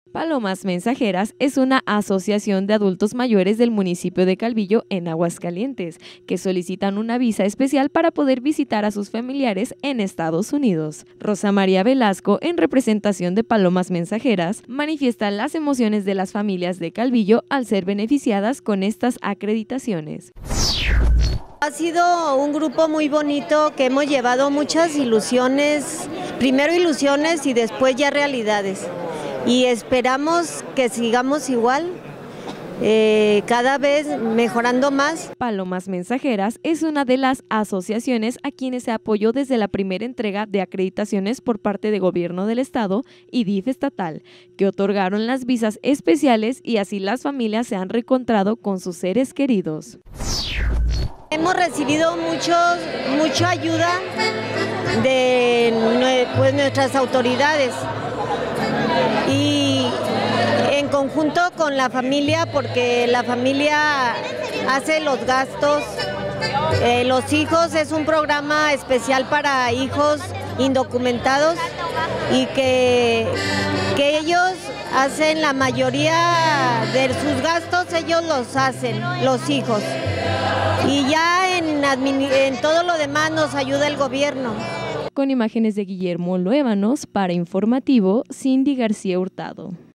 Palomas Mensajeras es una asociación de adultos mayores del municipio de Calvillo, en Aguascalientes, que solicitan una visa especial para poder visitar a sus familiares en Estados Unidos. Rosa María Velasco, en representación de Palomas Mensajeras, manifiesta las emociones de las familias de Calvillo al ser beneficiadas con estas acreditaciones. Ha sido un grupo muy bonito que hemos llevado muchas ilusiones, primero ilusiones y después ya realidades. Y esperamos que sigamos igual, cada vez mejorando más. Palomas Mensajeras es una de las asociaciones a quienes se apoyó desde la primera entrega de acreditaciones por parte de Gobierno del Estado y DIF estatal, que otorgaron las visas especiales y así las familias se han reencontrado con sus seres queridos. Hemos recibido mucha ayuda de nuestras autoridades y en conjunto con la familia, porque la familia hace los gastos. Los hijos es un programa especial para hijos indocumentados y que ellos hacen la mayoría de sus gastos, ellos los hacen, los hijos. Y ya en todo lo demás nos ayuda el gobierno. Con imágenes de Guillermo Luébanos, para Informativo, Cindy García Hurtado.